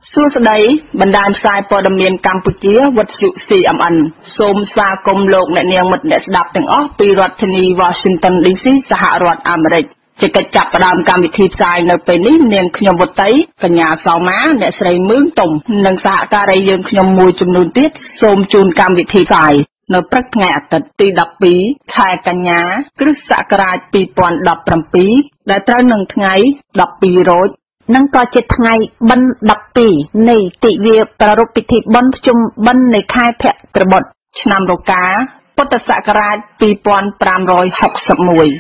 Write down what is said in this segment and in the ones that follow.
សួស្តីបណ្ដាញផ្សាយព័ត៌មានកម្ពុជាវិទ្យុ CMN សូមស្វាគមន៍លោកអ្នកនាងមិត្តអ្នកស្ដាប់ទាំងអស់ពីរដ្ឋធានី Washington DC សហរដ្ឋអាមេរិកជាកិច្ចចាប់ផ្ដើមកម្មវិធីផ្សាយនៅពេលនេះនាងខ្ញុំវុតីកញ្ញាសោមាអ្នកស្រីមឿងទុំនិងសហការីយើងខ្ញុំមួយចំនួនទៀតសូមជូនកម្មវិធីផ្សាយនៅព្រឹកថ្ងៃអាទិត្យទី12ខែកញ្ញាគ្រិស្តសករាជ2017ដែលត្រូវនឹងថ្ងៃ12រោចនិងក៏ជាថ្ងៃបិណ្ឌ12នៃទិវាប្រារព្ធពិធីបុណ្យភ្ជុំបិណ្ឌនៃខែភទ្របទឆ្នាំរកាពុទ្ធសករាជ2561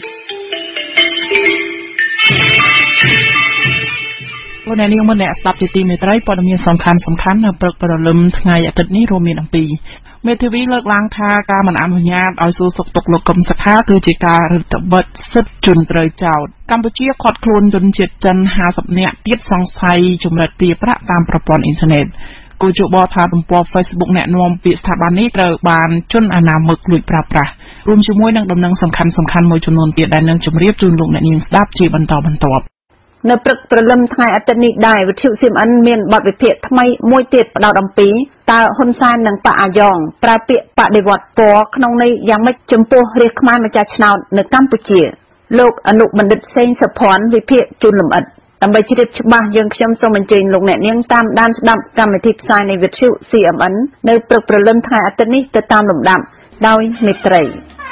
លោកអ្នកនាងអ្នកស្ដាប់ជាទីមេត្រីព័ត៌មានសំខាន់នៅព្រឹកព្រលឹមថ្ងៃអាទិត្យនេះរួមមានអំពីមេធាវីលើកឡើងថាការមិនអនុញ្ញាតឲ្យសួរសុខទុក្ខលោកកឹមសុខាគឺជាការរឹតបន្តឹងសិទ្ធិជនត្រូវចោទកម្ពុជាឃាត់ខ្លួនជនជាតិចិន50នាក់ទៀតសង្ស័យចម្រិតទារប្រាក់តាមប្រព័ន្ធអ៊ីនធឺណិតគូជបថាទំព័រ Facebook អ្នកនាំពាក្យស្ថាប័ននេះត្រូវបានជនអនាមិកលួចប្រើប្រាស់រួមជាមួយនឹងដំណឹងសំខាន់មួយចំនួនទៀតដែលនឹងជម្រាបជូនលោកអ្នកនាងស្ដាប់ជាបន្តបន្ទាប់នៅព្រឹកព្រលឹមថ្ងៃអាទិត្យនេះដែរវិទ្យុ CMN មានបទវិភាគថ្មីមួយទៀតផ្ដោតអំពីតើហ៊ុនសែននិងប៉ាអាយ៉ងប្រើពាក្យបដិវត្តពណ៌ក្នុងន័យយ៉ាងម៉េចចំពោះរាជខ្មែរម្ចាស់ឆ្នោតនៅកម្ពុជាលោកអនុបណ្ឌិតសេងសុភ័ណ្ឌវិភាគជូនលម្អិតដើម្បីជ្រាបច្បាស់យើងខ្ញុំសូមអញ្ជើញលោកអ្នកនាងតាមដានស្ដាប់កម្មវិធីផ្សាយនៃវិទ្យុ CMN នៅព្រឹកព្រលឹមថ្ងៃអាទិត្យនេះទៅតាមលំដាប់ដោយមេត្រី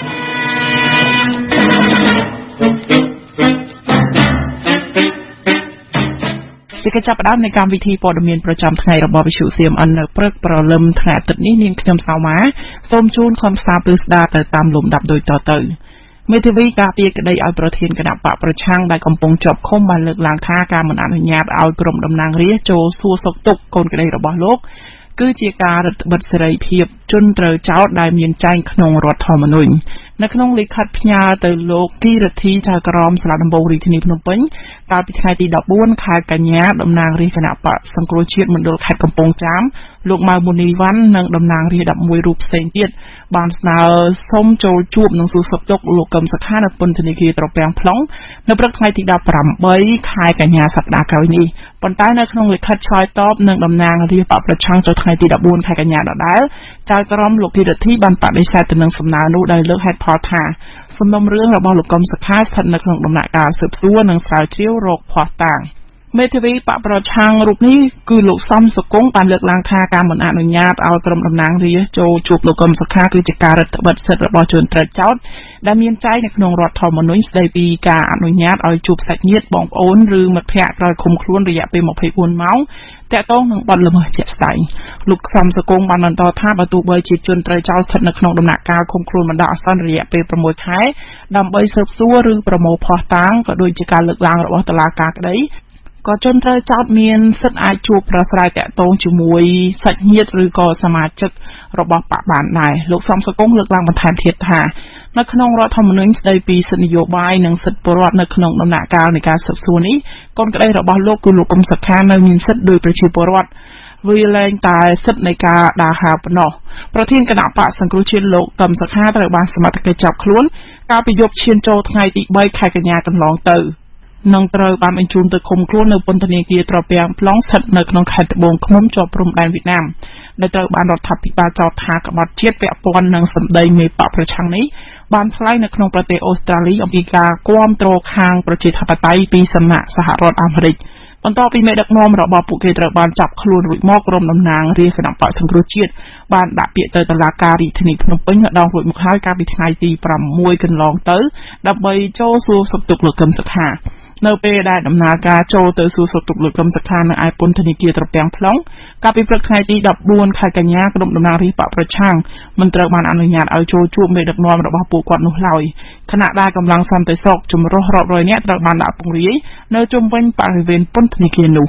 ជាកិច្ចចាប់ផ្ដើមនៃកម្មវិធីព័ត៌មានប្រចាំថ្ងៃរបស់វិទ្យុ CMN នៅព្រឹកព្រលឹមថ្ងៃអាទិត្យនេះនាងខ្ញុំសៅម៉ាសូមជូនខ្លឹមសារព្រឹស្ដារទៅតាមលំដាប់ដូចតទៅមេធាវីការពារក្តីឲ្យប្រធានគណៈបកប្រឆាំងដែលកំពុងជាប់ឃុំបានលើកឡើងថាការមិនអនុញ្ញាតឲ្យក្រុមតំណាងរាស្ត្រចូលសួរសុខទុក្ខកូនក្តីរបស់លោកគឺជាការរឹតបន្តឹងសេរីភាពជនត្រូវចោទដែលមានចែងក្នុងរដ្ឋធម្មនុញ្ញនៅក្នុងលិខិតផ្ញើទៅលោកគីរទ្ធីចៅក្រមសាលាដំបងរាជធានីភ្នំពេញកាលពីថ្ងៃទី14ខែកញ្ញាតំណាងរាស្ត្រគណៈបកសង្គ្រោះជាតិមណ្ឌលខេត្តកំពង់ចាមលោកម៉ៅមុនីវ៉ាន់និងតំណាងរាស្ត្រ11រូបផ្សេងទៀតបានស្នើសុំចូលជួបនឹងសួរសុខទុក្ខលោកកឹមសុខានៅពន្ធនាគារត្រពាំង plong នៅព្រឹកថ្ងៃទី18ខែកញ្ញាសប្តាហ៍ក្រោយនេះប៉ុន្តែនៅក្នុងលិខិតឆ្លើយតបនឹងតំណាងរាស្ត្របកប្រឆាំងចូលថ្ងៃទី14ខែកញ្ញាដដែលចៅក្រមលោកគីរទ្ធីបានបដិសេធទៅនឹងសំណើនោះដោយលើកហេតុផលថាសំណុំរឿងរបស់លោកកឹមសុខាស្ថិតនៅក្នុងដំណាក់កាលស៊ើបសួរនិងស្រាវជ្រាវរកភស្តុតាងមេធាវីបកប្រឆាំងរូបនេះគឺលោកសំសុគង្គបានលើកឡើងថាការមិនអនុញ្ញាតឲ្យក្រុមតំណាងរាស្ត្រចូលជួបលោកកឹមសុខាគឺជាការរឹតបន្តឹងសិទ្ធិរបស់ជនត្រូវចោទដែលមានចែងនៅក្នុងរដ្ឋធម្មនុញ្ញស្តីពីការអនុញ្ញាតឲ្យជួបសាច់ញាតិបងប្អូនឬមិត្តភ័ក្តិក្រោយឃុំខ្លួនរយៈពេល24ម៉ោងតាក់ទងនឹងបទល្មើសជាក់ស្ដែងលោកសំសុគង្គបានបន្តថាបើទោះបីជាជនត្រូវចោទស្ថិតនៅក្នុងដំណាក់កាលឃុំខ្លួនបណ្ដោះអាសន្នរយៈពេល6ខែដើម្បីស៊ើបសួរឬប្រមូលភស្តុតាងក៏ដូចជាការលើកឡើងរបស់តុលាការក្តីក៏ជនត្រូវចោទមានសិទ្ធិអាចជួបប្រស្រ័យតាក់ទងជាមួយសាច់ញាតិឬក៏សមាជិករបស់បកបានដែរលោកសំសុគង្គលើកឡើងបន្ថែមទៀតថានៅក្នុងរដ្ឋធម្មនុញ្ញស្តីពីសិទ្ធិនយោបាយនិងសិទ្ធិពលរដ្ឋនៅក្នុងដំណាក់កាលនៃការស៊ើបសួរនេះកូនក្តីរបស់លោកគឺលោកកឹមសុខានៅមានសិទ្ធិដោយប្រជាពលរដ្ឋវាលែងតែសិទ្ធិនៃការដើរហើរប៉ុណ្ណោះប្រធានគណៈបកសង្គ្រោះជាតិលោកកឹមសុខាត្រូវបានសមត្ថកិច្ចចាប់ខ្លួនកាលពីយប់ឈានចូលថ្ងៃទី3ខែកញ្ញាកន្លងទៅនឹងត្រូវបានបញ្ជូនទៅឃុំខ្លួននៅពន្ធនាគារត្រពាំង plong ស្ថិតនៅក្នុងខេត្តត្បូងឃ្មុំជាប់ព្រំដែនវៀតណាមដែលត្រូវបានរដ្ឋាភិបាលចោទថាក្បត់ជាតិពាក់ព័ន្ធនឹងសម្ដីមេបកប្រឆាំងនេះបានថ្លែងនៅក្នុងប្រទេសអូស្ត្រាលីអំពីការគាំទ្រខាងប្រជាធិបតេយ្យពីសំណាក់សហរដ្ឋអាមេរិកបន្ទាប់ពីមេដឹកនាំរបស់ពួកគេត្រូវបានចាប់ខ្លួនរួចមកក្រុមតំណាងរាស្ត្រគណៈបកសង្គ្រោះជាតិបានដាក់ពាក្យទៅតុលាការរាជធានីភ្នំពេញម្ដងរួចមកហើយកាលពីថ្ងៃទី6កន្លងទៅដើម្បីចូលសួរសុខទុក្ខលោកកឹមសុខានៅពេលដែលដំណើរការចូលទៅសួរសុខទុក្ខលោកកឹមសុខានៅឯពន្ធនាគារត្រពាំង plong កាលពីព្រឹកថ្ងៃទី14ខែកញ្ញាក្រុមតំណាងរាស្ត្របកប្រឆាំងមិនត្រូវបានអនុញ្ញាតឲ្យចូលជួបមេដឹកនាំរបស់ពួកគាត់នោះឡើយខណៈដែលកម្លាំងសន្តិសុខចម្រុះរាប់រយនាក់ត្រូវបានដាក់ពង្រាយនៅជុំវិញបរិវេណពន្ធនាគារនោះ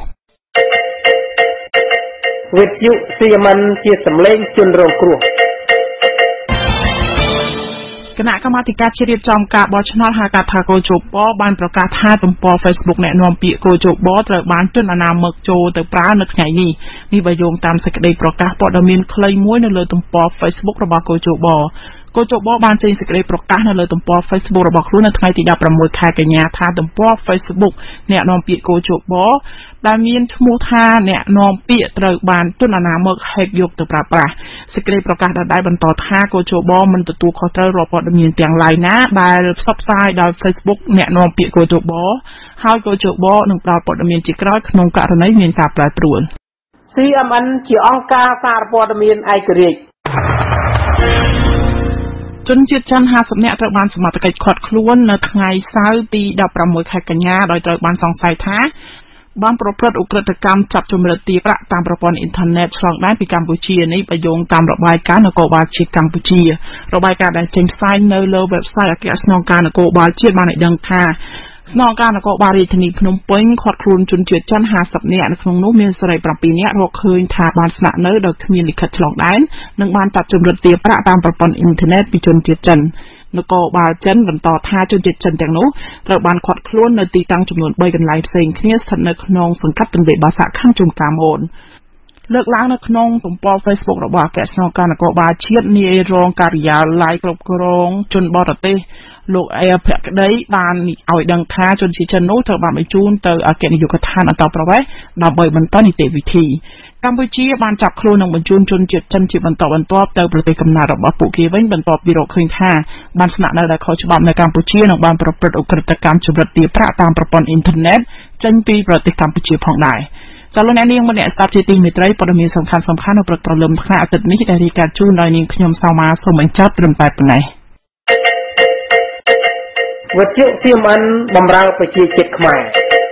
វិទ្យុ CMN ជាសម្លេងជនរងគ្រោះគណៈកម្មាធិការជាតិរៀបចំការបោះឆ្នោតហៅកាត់ថាកោជបបានប្រកាសថាទំព័រ Facebook អ្នកនាំពាក្យកោជបត្រូវបានជនអនាមិកចូលទៅប្រើនៅថ្ងៃនេះបើយោងតាមសេចក្តីប្រកាសព័ត៌មានខ្លីមួយនៅលើទំព័រ Facebook របស់កោជបកោជបបានចេញសេចក្តីប្រកាសនៅលើទំព័រ Facebook របស់ខ្លួននៅថ្ងៃទី16 ខែកញ្ញាថាទំព័រ Facebook អ្នកនាំពាក្យកោជបដែលមានឈ្មោះថាអ្នកនាំពាក្យត្រូវបានទណ្ឌនាមកហែកយកទៅប្រើប្រាស់សេចក្តីប្រកាសដដែលបន្តថាកោជបមិនទទួលខុសត្រូវរាល់ព័ត៌មានទាំងឡាយណាដែលផ្សព្វផ្សាយដោយ Facebook អ្នកនាំពាក្យកោជបហើយកោជបនឹងផ្ដល់ព័ត៌មានជាក្រោយក្នុងករណីមានការប្រែប្រួល CMN ជាអង្គការសារព័ត៌មានឯករាជ្យជនជាតិចិន50នាក់ត្រូវបានសមត្ថកិច្ចឃាត់ខ្លួននៅថ្ងៃសៅរ៍ទី16 ខែកញ្ញាដោយត្រូវបានសង្ស័យថាបានប្រព្រឹត្តឧក្រិដ្ឋកម្មចាប់ជំរិតទារប្រាក់តាមប្រព័ន្ធអ៊ីនធឺណិតឆ្លងដែនពីកម្ពុជានេះបើយោងតាមរបាយការណ៍នគរបាលជាតិកម្ពុជារបាយការណ៍ដែលចេញផ្សាយនៅលើ website អគ្គស្នងការនគរបាលជាតិបានឲ្យដឹងថាស្នងការនគរបាលរាជធានីភ្នំពេញឃាត់ខ្លួនជនជាតិចិន50នាក់នៅក្នុងនោះមានស្រី7នាក់រកឃើញថាបានស្នាក់នៅដោយគ្មានលិខិតឆ្លងដែននិងបានចាប់ជំរិតទារប្រាក់តាមប្រព័ន្ធអ៊ីនធឺណិតពីជនជាតិចិននគរបាលចិនបន្តថាជនជាតិចិនទាំងនោះត្រូវបានឃាត់ខ្លួននៅទីតាំងចំនួន3កន្លែងផ្សេងគ្នាស្ថិតនៅក្នុងសង្កាត់ទន្លេបាសាក់ខណ្ឌជួនកាមូនលើកឡើងនៅក្នុងទំព័រ Facebook របស់អគ្គស្នងការនគរបាលជាតិនាយរងការិយាល័យគ្រប់គ្រងជនបរទេសលោកអេភក្តីបានឲ្យដឹងថាជនជាតិចិននោះត្រូវបានបញ្ជូនទៅអគ្គនាយកដ្ឋានអន្តរប្រវេសន៍ដើម្បីបន្តនីតិវិធីកម្ពុជាបានចាប់ខ្លួននិងបញ្ជូនជនជាតិចិនជាបន្តបន្ទាប់ទៅប្រទេសកំណើតរបស់ពួកគេវិញបន្ទាប់ពីរកឃើញថាបានស្នាក់នៅដោយខុសច្បាប់នៅកម្ពុជានិងបានប្រព្រឹត្តឧក្រិដ្ឋកម្មជំរិតទារប្រាក់តាមប្រព័ន្ធអ៊ីនធឺណិតចេញពីប្រទេសកម្ពុជាផងដែរចាលោកអ្នកនាងម្នាក់ស្ដាប់ជាទីមេត្រីព័ត៌មានសំខាន់ៗនៅព្រឹកព្រលឹមថ្ងៃអាទិត្យនេះដែលរាយការណ៍ជូនដោយនាងខ្ញុំសៅម៉ាសូមបញ្ចប់ត្រឹមតែប៉ុណ្ណេះវិទ្យុ CMN បម្រើប្រជាជាតិខ្មែរ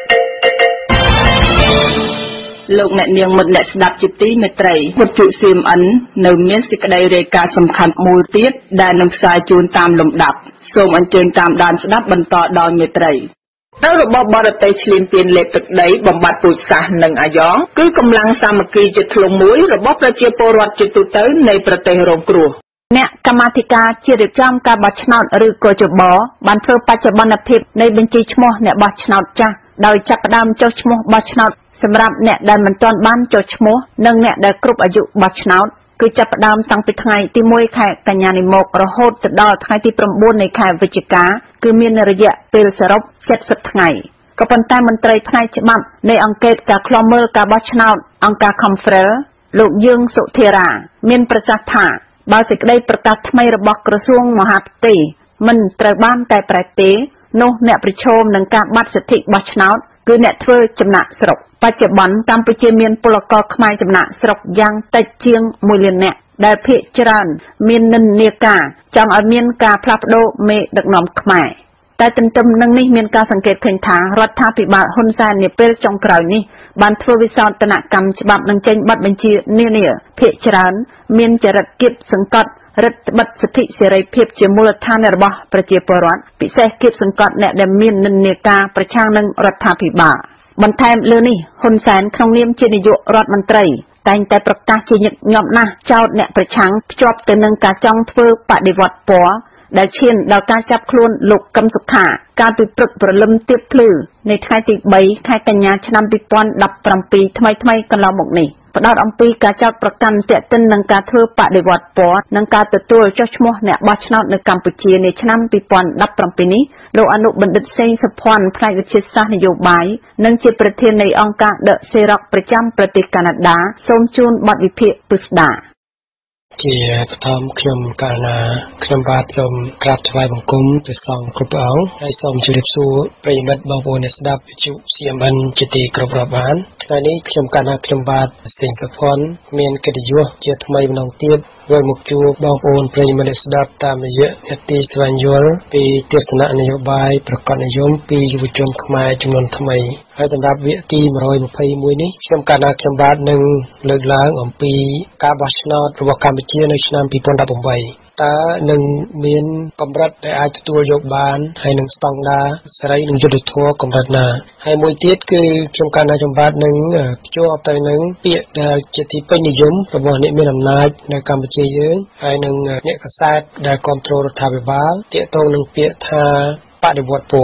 លោកអ្នកនាងមិត្តអ្នកស្ដាប់ជាទីមេត្រីវិទ្យុ CMN នៅមានសេចក្តីរាយការណ៍សំខាន់មួយទៀតដែលនឹងផ្សាយជូនតាមលំដាប់សូមអញ្ជើញតាមដានស្ដាប់បន្តដោយមេត្រីនៅរបបបរទេសឈ្លានពានលេខទឹកដីបំបត្តិពូជសាសន៍និងអាយ៉ងគឺកម្លាំងសាមគ្គីជាធ្លុងមួយរបស់ប្រជាពលរដ្ឋជាទូទៅនៃប្រទេសរងគ្រោះអ្នកកម្មាធិការជារៀបចំការបោះឆ្នោតឬកោជបបានធ្វើបច្ចុប្បន្នភាពនៃបញ្ជីឈ្មោះអ្នកបោះឆ្នោតចាស់ដោយចាប់ផ្ដើមចុះឈ្មោះបោះឆ្នោតសម្រាប់អ្នកដែលមិនទាន់បានចុះឈ្មោះនិងអ្នកដែលគ្រប់អាយុបោះឆ្នោតគឺចាប់ផ្ដើមតាំងពីថ្ងៃទី1ខែកញ្ញានេះមករហូតទៅដល់ថ្ងៃទី9នៃខែវិច្ឆិកាគឺមានរយៈពេលសរុប70ថ្ងៃក៏ប៉ុន្តែមន្ត្រីផ្នែកច្បាប់នៃអង្គការការឃ្លាំមើលការបោះឆ្នោតអង្គការ Confrel លោកយើងសុធារាមានប្រសាសន៍ថាបើសេចក្តីប្រកាសថ្មីរបស់ក្រសួងមហាផ្ទៃមិនត្រូវបានតែប្រែទេនោះអ្នកប្រឈមនឹងការបាត់សិទ្ធិបោះឆ្នោតគឺអ្នកធ្វើចំណាក់ស្រុកបច្ចុប្បន្នកម្ពុជាមានពលករខ្មែរចំណាក់ស្រុកយ៉ាងតិចជាង1លាននាក់ដែលភាគច្រើនមាននិន្នាការចង់ឲ្យមានការផ្លាស់ប្ដូរមេដឹកនាំខ្មែរតែទន្ទឹមនឹងនេះមានការសង្កេតឃើញថារដ្ឋាភិបាលហ៊ុនសែននាពេលចុងក្រោយនេះបានធ្វើវិសោធនកម្មច្បាប់និងចេញប័ណ្ណបញ្ជានានាភាគច្រើនមានចរិតគៀបសង្កត់រដ្ឋបិទសិទ្ធិសេរីភាពជាមូលដ្ឋានរបស់ប្រជាពលរដ្ឋពិសេសគៀបសង្កត់អ្នកដែលមាននិន្នាការប្រឆាំងនឹងរដ្ឋាភិបាលបន្ថែមលើនេះហ៊ុនសែនក្នុងនាមជានាយករដ្ឋមន្ត្រីតែងតែប្រកាសជាញឹកញាប់ណាស់ចោទអ្នកប្រឆាំងភ្ជាប់ទៅនឹងការចង់ធ្វើបដិវត្តពណ៌ដែលឈានដល់ការចាប់ខ្លួនលោកកឹមសុខាកាលពីព្រឹកព្រលឹមទៀបភ្លឺในថ្ងៃទី3ខែកញ្ញាឆ្នាំ2017ថ្មីកន្លងមកនេះផ្ដោតអំពីការចោទប្រកាន់ទាក់ទិននឹងការធ្វើបដិវត្តពណ៌និងការទទួលចុះឈ្មោះអ្នកបោះឆ្នោតនៅកម្ពុជានាឆ្នាំ2017នេះលោកអនុបណ្ឌិតសេងសុភ័ណ្ឌផ្នែកវិទ្យាសាស្ត្រនយោបាយនិងជាប្រធាននៃអង្គការ The Xerox ប្រចាំប្រទេសកាណាដាសូមជូនបទវិភាគពិស្ដាជាបឋមខ្ញុំកាលណាខ្ញុំបាទសូមក្រាបថ្វាយបង្គំព្រះសង្ឃគ្រប់ព្រះអង្គហើយសូមជម្រាបសួរប្រិយមិត្តបងប្អូនអ្នកស្ដាប់វិទ្យុ CMN ជាទីគោរពរាប់អានថ្ងៃនេះខ្ញុំកាលណាខ្ញុំបាទសេងសុភ័ណ្ឌមានកិត្តិយសជាថ្មីម្ដងទៀតវិលមកជួបបងប្អូនប្រិយមិត្តអ្នកស្ដាប់តាមរយៈនេតិស្វែងយល់ពីទស្សនៈនយោបាយប្រកបនិយមពីយុវជនខ្មែរចំនួនថ្មីហើយសម្រាប់វគ្គទី121នេះខ្ញុំកាលណាខ្ញុំបាទនឹងលើកឡើងអំពីការបោះឆ្នោតរបស់កម្ពុជានៅឆ្នាំ2018តើនឹងមានកម្រិតដែលអាចទទួលយកបានហើយនឹងស្តង់ដារសេរីនិងយុត្តិធម៌កម្រិតណាហើយមួយទៀតគឺខ្ញុំកាលណាខ្ញុំបាទនឹងភ្ជាប់ទៅនឹងពាក្យដែលជាទីពេញនិយមរបស់អ្នកមានអំណាចនៅកម្ពុជាយើងហើយនឹងអ្នកកាសែតដែលគ្រប់គ្រងរដ្ឋាភិបាលទាក់ទងនឹងពាក្យថាបដិវត្តពណ៌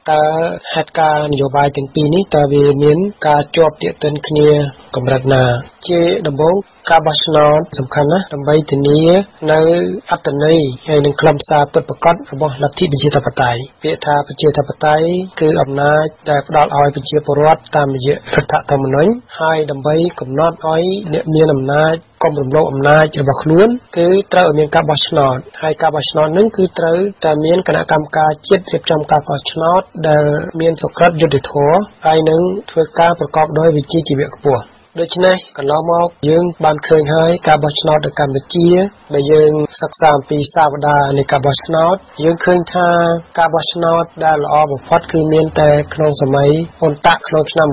តើហេតុការណ៍នយោបាយទាំងពីរនេះតើវាមានការជាប់ទាក់ទិនគ្នាកម្រិតណាជាដំបូងការបោះឆ្នោតសំខាន់ណាស់ដើម្បីធានានៅអត្ថន័យហើយនឹងខ្លឹមសារពិតប្រាកដរបស់លទ្ធិប្រជាធិបតេយ្យពាក្យថាប្រជាធិបតេយ្យគឺអំណាចដែលផ្ដល់ឲ្យប្រជាពលរដ្ឋតាមរយៈរដ្ឋធម្មនុញ្ញហើយដើម្បីកំណត់ឲ្យអ្នកមានអំណាចកុំរំលោភអំណាចរបស់ខ្លួនគឺត្រូវឲ្យមានការបោះឆ្នោតហើយការបោះឆ្នោតនឹងគឺត្រូវតែមានគណៈកម្មការជាតិរៀបចំការបោះឆ្នោតដែលមានសុក្រិតយុត្តិធម៌ហើយនឹងធ្វើការប្រកបដោយវិជ្ជាជីវៈខ្ពស់ដូច្នេះកន្លងមកយើងបានឃើញហើយការបោះឆ្នោតនៅកម្ពុជាដែលយើងសិក្សាអំពីសាវតានៃការបោះឆ្នោតយើងឃើញថាការបោះឆ្នោតដែលល្អបំផុតគឺមានតែក្នុងសម័យហ៊ុនតាក់ក្នុងឆ្នាំ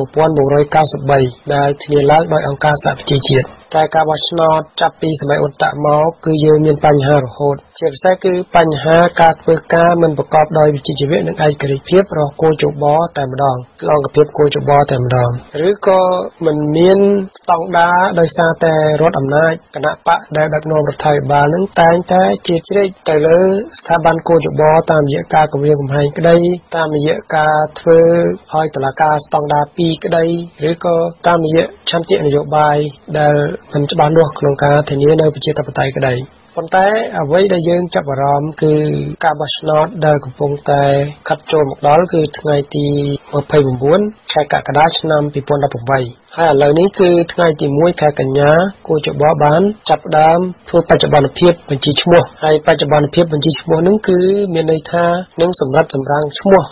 1993ដែលធានាឡើងដោយអង្គការសហប្រជាជាតិតែការបោះឆ្នោតចាប់ពីសម័យអ៊ុនតាក់មកគឺយើងមានបញ្ហារហូតជាពិសេសគឺបញ្ហាការធ្វើការមិនប្រកបដោយវិជ្ជាជីវៈនិងឯករាជ្យភាពរបស់គោចបតែម្ដងគឺអង្គភាពគោចបតែម្ដងឬក៏មិនមានស្តង់ដារដោយសារតែរដ្ឋអំណាចគណៈបកដែលដឹកនាំរដ្ឋាភិបាលនឹងតែងតែជាជ្រែកទៅលើស្ថាប័នគោចបតាមរយៈការគម្រាមកំហែងក្តីតាមរយៈការធ្វើឲ្យតុលាការស្តង់ដារ2ក្តីឬក៏តាមរយៈឆន្ទៈនយោបាយដែលមិនច្បាស់លាស់ក្នុងការធានានៅប្រជាធិបតេយ្យក្តីប៉ុន្តែអ្វីដែលយើងចាប់អារម្មណ៍គឺការបោះឆ្នោតដែលកំពុងតែខិតចូលមកដល់គឺថ្ងៃទី29ខែកក្កដាឆ្នាំ2018ហើយឥឡូវនេះគឺថ្ងៃទី1ខែកញ្ញាគូចបបានចាប់ផ្ដើមធ្វើបច្ចុប្បន្នភាពបញ្ជីឈ្មោះហើយបច្ចុប្បន្នភាពបញ្ជីឈ្មោះនឹងគឺមានន័យថានឹងសម្រាប់សម្រាំងឈ្មោះ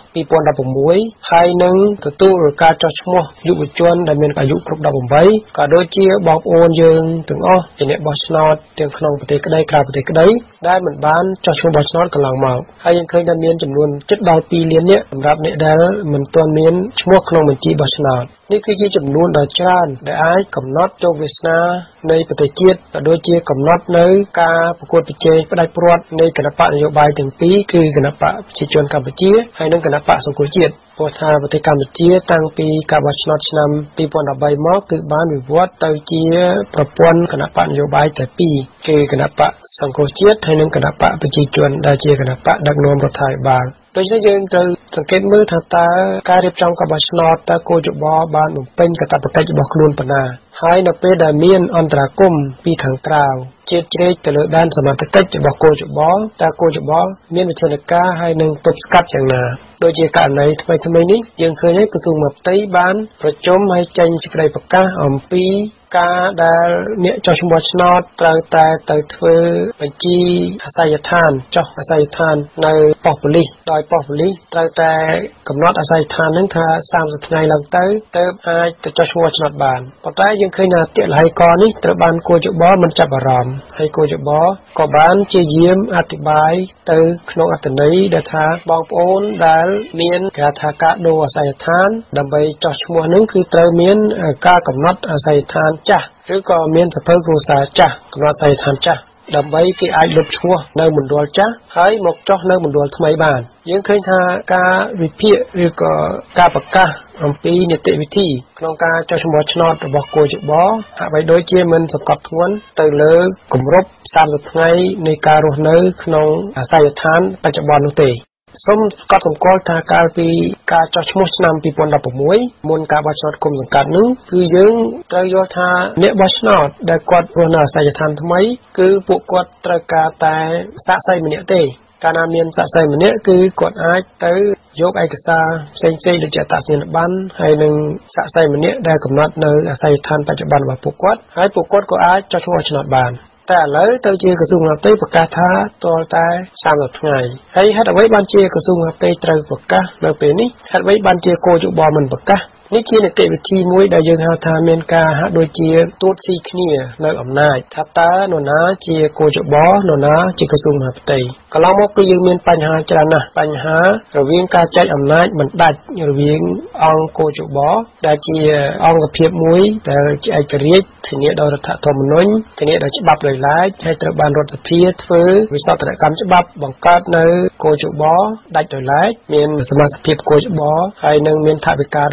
2016ហើយនឹងទទួលការចុះឈ្មោះយុវជនដែលមានអាយុគ្រប់18ក៏ដូចជាបងប្អូនយើងទាំងអស់ជាអ្នកបោះឆ្នោតទាំងក្នុងប្រទេសក្តីក្រៅប្រទេសក្តីដែលមិនបានចុះឈ្មោះបោះឆ្នោតកន្លងមកហើយយើងឃើញថាមានចំនួនជិតដល់2លាននាក់សម្រាប់អ្នកដែលមិនទាន់មានឈ្មោះក្នុងបញ្ជីបោះឆ្នោតនេះគឺជាចំនួនដ៏ច្រើនដែលអាចកំណត់ជោគវាសនានៃប្រទេសជាតិក៏ដូចជាកំណត់នៅការប្រកួតប្រជែងផ្ដាច់ព្រាត់នៃគណបកនយោបាយទាំងពីរគឺគណបកប្រជាជនកម្ពុជាហើយនិងគណបកសង្គ្រោះជាតិព្រោះថាប្រទេសកម្ពុជាតាំងពីការបោះឆ្នោតឆ្នាំ2013មកគឺបានវិវត្តទៅជាប្រព័ន្ធគណបកនយោបាយតែពីរគឺគណបកសង្គ្រោះជាតិហើយនិងគណបកប្រជាជនដែលជាគណបកដឹកនាំរដ្ឋាភិបាលដូច្នេះយើងត្រូវសង្កេតមើលថាតើការរៀបចំការបោះឆ្នោតតើគោចបបានបំពេញកាតព្វកិច្ចរបស់ខ្លួនប៉ុណ្ណាហើយនៅពេលដែលមានអន្តរាគមន៍ពីខាងក្រៅជ្រៀតជ្រែកទៅលើដែនសមត្ថកិច្ចរបស់គោចបតើគោចបមានវិធានការហើយនឹងទប់ស្កាត់យ៉ាងណាដូចជាករណីថ្មីនេះយើងឃើញហើយក្រសួងមហាផ្ទៃបានប្រជុំហើយចេញសេចក្តីប្រកាសអំពីការដែលអ្នកចុះឈ្មោះឆ្នោតត្រូវតែទៅធ្វើបញ្ជីអាសយដ្ឋានចុះអាសយដ្ឋាននៅប៉ុស្តិ៍ប៉ូលីសដោយប៉ុស្តិ៍ប៉ូលីសត្រូវតែកំណត់អាសយដ្ឋាននឹងថា30ថ្ងៃឡើងទៅអាចទៅចុះឈ្មោះឆ្នោតបានប៉ុន្តែយើងឃើញថាទិលហេកនេះត្រូវបានគូចបមិនចាប់អារម្មណ៍ហើយគូចបក៏បានជាយាមអធិប្បាយទៅក្នុងអត្ថន័យដែលថាបងប្អូនដែលមានគេថាការដូរអាសយដ្ឋានដើម្បីចុះឈ្មោះនឹងគឺត្រូវមានការកំណត់អាសយដ្ឋានចាស់ឬក៏មានសភៅគ្រួសារចាស់កំណត់អាសយដ្ឋានចាស់ដើម្បីគេអាចលុបឈ្មោះនៅមណ្ឌលចាស់ហើយមកចុះនៅមណ្ឌលថ្មីបានយើងឃើញថាការវិភាគឬក៏ការប្រកាសអំពីនីតិវិធីក្នុងការចុះឈ្មោះឆ្នោតរបស់គូចបហាក់បីដូចជាមិនសង្កត់ធ្ងន់ទៅលើគម្រប់30ថ្ងៃនៃការរស់នៅក្នុងអាសយដ្ឋានបច្ចុប្បន្ននោះទេសូមស្កត់សម្គាល់ថាកាលពីការចុះឈ្មោះឆ្នាំ2016មុនការបោះឆ្នោតគុំសង្កាត់នោះគឺយើងត្រូវយល់ថាអ្នកបោះឆ្នោតដែលគាត់រស់នៅអាសយដ្ឋានថ្មីគឺពួកគាត់ត្រូវការតែសាក្សីម្នាក់ទេកាលណាមានសាក្សីម្នាក់គឺគាត់អាចទៅយកឯកសារផ្សេងៗដូចជាអត្តសញ្ញាណប័ណ្ណហើយនឹងសាក្សីម្នាក់ដែលកំណត់នៅអាសយដ្ឋានបច្ចុប្បន្នរបស់ពួកគាត់ហើយពួកគាត់ក៏អាចចុះឈ្មោះឆ្នោតបានតែឥឡូវទៅជាក្រសួងមហាផ្ទៃប្រកាសថាទាល់តែ30ថ្ងៃហើយហេតុអ្វីបានជាក្រសួងមហាផ្ទៃត្រូវប្រកាសនៅពេលនេះហេតុអ្វីបានជាគោចបមិនប្រកាសនេះជានីតិវិធីមួយដែលយើងហៅថាមានការហាក់ដូចជាទួតស៊ីគ្នានៅអំណាចថាតើនរណាជាគោចបនរណាជាក្រសួងមហាផ្ទៃកន្លងមកគឺយើងមានបញ្ហាច្រើនណាស់បញ្ហារវាងការចែកអំណាចមិនដាច់រវាងអង្គគោចបដែលជាអង្គភាពមួយដែលជាឯករាជ្យធានាដោយរដ្ឋធម្មនុញ្ញធានាដោយច្បាប់ដោយឡែកហើយត្រូវបានរដ្ឋសភាធ្វើវិសោធនកម្មច្បាប់បង្កើតនៅគោចបដាច់ដោយឡែកមានសមាជិកគោចបហើយនឹងមានថវិកាដោយឯក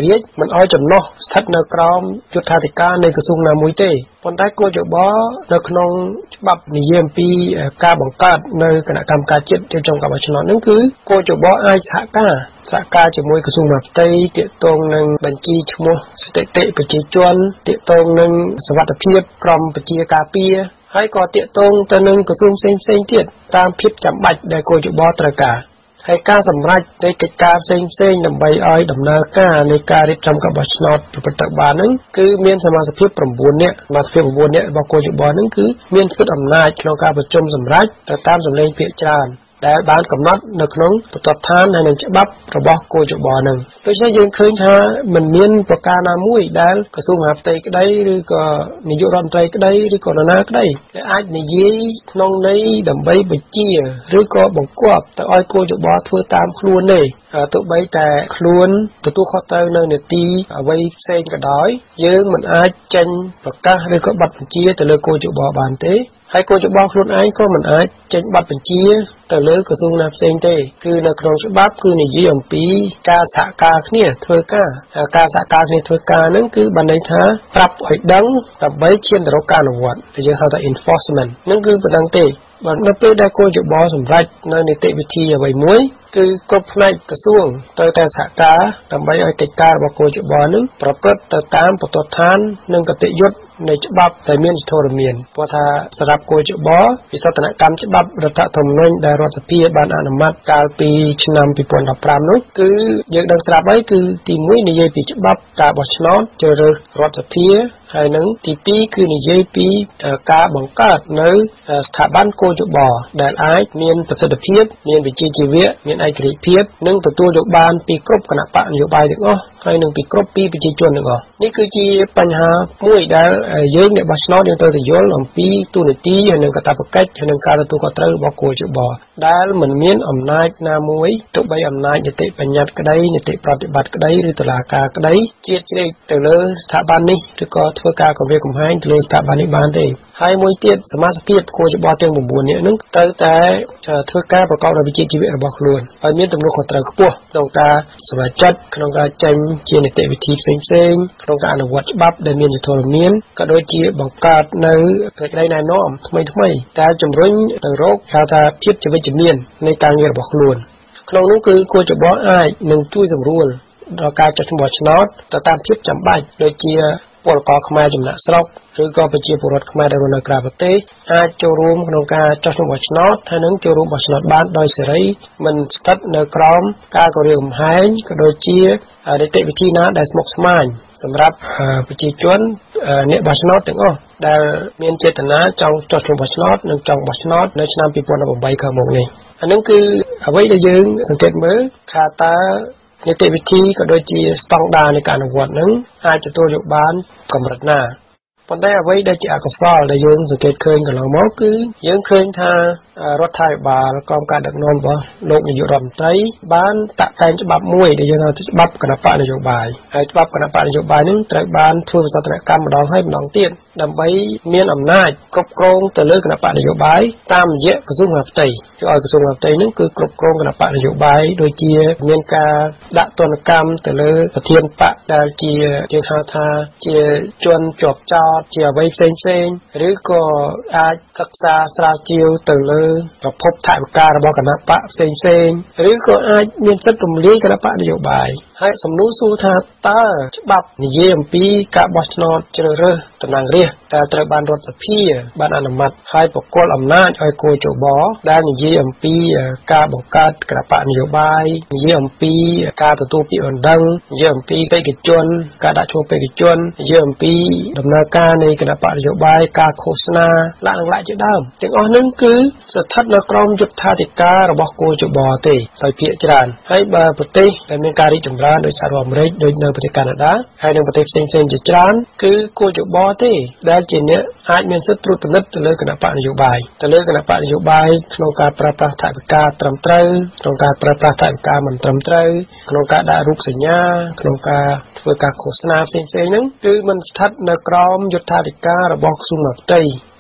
រាជមិនឲ្យចំណុះស្ថិតនៅក្រោមយុត្ថាធិការនៃក្រសួងណាមួយទេប៉ុន្តែគោលយោបល់នៅក្នុងច្បាប់និយាយអំពីការបង្កើតនៅគណៈកម្មការជាតិរៀបចំការបោះឆ្នោតហ្នឹងគឺគោលយោបល់អាចសហការជាមួយក្រសួងមហាផ្ទៃទាក់ទងនឹងបញ្ជីឈ្មោះស្ថិតិប្រជាជនទាក់ទងនឹងសវត្ថិភាពក្រមប្រជាការពារហើយក៏ទាក់ទងទៅនឹងក្រសួងផ្សេងៗទៀតតាមភាពចាំបាច់ដែលគោលយោបល់ត្រូវការហើយការសម្រេចនៃកិច្ចការផ្សេងៗដើម្បីឲ្យដំណើរការនៃការរៀបចំការបោះឆ្នោតប្រព្រឹត្តទៅបានហ្នឹងគឺមានសមាជិក9នាក់របស់គោលយោបល់ហ្នឹងគឺមានសិទ្ធិអំណាចក្នុងការប្រជុំសម្រេចទៅតាមសម្លេងភាគច្រើនដែលបានកំណត់នៅក្នុងបន្ទាត់ឋានហើយនឹងច្បាប់របស់គោលយោបល់ហ្នឹងដូច្នេះយើងឃើញថាមិនមានប្រការណាមួយដែលក្រសួងមហាផ្ទៃក្តីឬក៏នាយករដ្ឋមន្ត្រីក្តីឬក៏នរណាក្តីដែលអាចនិយាយក្នុងន័យដើម្បីបញ្ជាឬក៏បង្គាប់ទៅឲ្យគោលយោបល់ធ្វើតាមខ្លួនទេទោះបីតែខ្លួនទទួលខុសត្រូវនៅនីតិអ្វីផ្សេងក៏ដោយយើងមិនអាចចេញប្រកាសឬក៏ប័ណ្ណបញ្ជាទៅលើគោលយោបល់បានទេហើយគោលយោបល់ខ្លួនឯងក៏មិនអាចចេញប័ណ្ណបញ្ជាទៅលើក្រសួងណាផ្សេងទេគឺនៅក្នុងច្បាប់គឺនិយាយអំពីការសហការគ្នាធ្វើការហ្នឹងគឺបានន័យថាប្រាប់ឲ្យដឹងដើម្បីឈានទៅរកការអនុវត្តដែលយើងហៅថា enforcement ហ្នឹងគឺប៉ុណ្ណឹងទេបើនៅពេលដែលគោលយោបល់សម្រាប់នៅនីតិវិធីអ្វីមួយគឺគ្រប់ផ្នែកក្រសួងត្រូវតែសហការដើម្បីឲ្យកិច្ចការរបស់គោលយោបល់ហ្នឹងប្រព្រឹត្តទៅតាមបន្ទាត់ឋាននិងគតិយុត្តនៃច្បាប់ដែលមានធរមានព្រោះថាសម្រាប់គោលយោបល់វិសោធនកម្មច្បាប់រដ្ឋធម្មនុញ្ញដែលរដ្ឋសភាបានអនុម័តកាលពីឆ្នាំ2015នោះគឺយើងដឹងស្រាប់ហើយគឺទី1និយាយពីច្បាប់ការបោះឆ្នោតជ្រើសរើសរដ្ឋសភាហើយនឹងទី2គឺនិយាយពីការបង្កើតនៅស្ថាប័នគោលយោបល់ដែលអាចមានប្រសិទ្ធភាពមានវិជ្ជាជីវៈមានឯករាជ្យភាពនិងទទួលយកបានពីគ្រប់គណៈបកនយោបាយទាំងអស់ហើយនឹងពីគ្រប់ពីប្រជាជនទាំងអស់នេះគឺជាបញ្ហាមួយដែលយើងអ្នកបោះឆ្នោតយើងត្រូវតែយល់អំពីទូនាទីហើយនឹងកាតព្វកិច្ចហើយនឹងការទទួលខុសត្រូវរបស់គោលយោបល់ដែលមិនមានអំណាចណាមួយទោះបីអំណាចនីតិបញ្ញត្តិក្តីនីតិប្រតិបត្តិក្តីឬតុលាការក្តីជ្រៀតជ្រែកទៅលើស្ថាប័ននេះឬក៏ធ្វើការគំរាមកំហែងទៅលើស្ថាប័ននេះបានទេហើយមួយទៀតសមាជិកគោលយោបល់ទាំង9នាក់ហ្នឹងត្រូវតែធ្វើការប្រកបដោយវិជ្ជាជីវៈរបស់ខ្លួនហើយមានទំនួលខុសត្រូវខ្ពស់ក្នុងការសម្រេចចិត្តក្នុងការចេញជានីតិវិធីផ្សេងៗក្នុងការអនុវត្តច្បាប់ដែលមានយុត្តិធម៌ក៏ដូចជាបង្កើតនៅសេចក្តីណែនាំថ្មីដែលជំរុញទៅរកហៅថាភាពជាវិជ្ជមាននៃការងាររបស់ខ្លួនក្នុងនោះគឺគោលយោបល់អាចនឹងជួយសម្រួលដល់ការចាត់បោះឆ្នោតទៅតាមភាពចាំបាច់ដូចជាពលករខ្មែរចំណាក់ស្រុកឬក៏ប្រជាពលរដ្ឋខ្មែរដែលរស់នៅក្រៅប្រទេសអាចចូលរួមក្នុងការចុះឈ្មោះបោះឆ្នោតហើយនឹងចូលរួមបោះឆ្នោតបានដោយសេរីមិនស្ថិតនៅក្រោមការគំរាមកំហែងក៏ដូចជានីតិវិធីណាដែលស្មុគស្មាញសម្រាប់ប្រជាជនអ្នកបោះឆ្នោតទាំងអស់ដែលមានចេតនាចង់ចុះឈ្មោះបោះឆ្នោតនិងចង់បោះឆ្នោតនៅឆ្នាំ2018ខាងមុខនេះអានឹងគឺអ្វីដែលយើងសង្កេតមើលថាតើនីតិវិធីក៏ដូចជាស្តង់ដារនៃការអនុវត្តនឹងអាចទទួលយកបានកម្រិតណាប៉ុន្តែអ្វីដែលជាអកុសលដែលយើងសង្កេតឃើញកន្លងមកគឺយើងឃើញថារដ្ឋាភិបាលក្រោមការដឹកនាំរបស់លោកនាយករដ្ឋមន្ត្រីបានតាក់តែងច្បាប់មួយដែលយើងហៅថាច្បាប់គណបកនយោបាយហើយច្បាប់គណបកនយោបាយនេះត្រូវបានធ្វើវិសោធនកម្មម្ដងហើយម្ដងទៀតដើម្បីមានអំណាចគ្រប់គ្រងទៅលើគណបកនយោបាយតាមរយៈក្រសួងមហាផ្ទៃគឺឲ្យក្រសួងមហាផ្ទៃនឹងគឺគ្រប់គ្រងគណបកនយោបាយដូចជាមានការដាក់ទណ្ឌកម្មទៅលើប្រធានបកដែលជាយើងហៅថាជាជនជាប់ចោទជាអ្វីផ្សេងឬក៏អាចសិក្សាស្រាវជ្រាវទៅលើប្រភពថវិការបស់គណៈបកផ្សេងឬក៏អាចមានសិទ្ធិរំលាយគណៈបកនយោបាយហើយសំណួរសួរថាតើច្បាប់និយាយអំពីការបោះឆ្នោតជ្រើសរើសតំណាងរាស្ត្រដែលត្រូវបានរដ្ឋសភាបានអនុម័តហើយប្រគល់អំណាចឲ្យគោលយោបល់ដែលនិយាយអំពីការបង្កើតគណៈបកនយោបាយនិយាយអំពីការទទួលពាក្យបណ្ដឹងនិយាយអំពីបេក្ខជនការដាក់ឈ្មោះបេក្ខជននិយាយអំពីដំណើរការនៃគណៈបកនយោបាយការឃោសនាឡាក់ជាដើមទាំងអស់នឹងគឺស្ថិតនៅក្រោមយុត្ថាធិការរបស់គោលយោបល់ទេដោយភាគច្រើនហើយបើប្រទេសដែលមានការរីកចម្រើនដោយសហរដ្ឋអាមេរិកដូចនៅប្រទេសកាណាដាហើយនៅប្រទេសផ្សេងជាច្រើនគឺគោលយោបល់ទេដែលជាអ្នកអាចមានសិទ្ធិត្រួតពិនិត្យទៅលើគណៈបកនយោបាយក្នុងការប្រើប្រាស់ថវិកាត្រឹមត្រូវក្នុងការប្រើប្រាស់ថវិកាមិនត្រឹមត្រូវក្នុងការដាក់រូបសញ្ញាក្នុងការធ្វើការឃោសនាផ្សេងហ្នឹងគឺមិនស្ថិតនៅក្រោមយុត្ថាធិការរបស់ក្រសួងមហាផ្ទៃ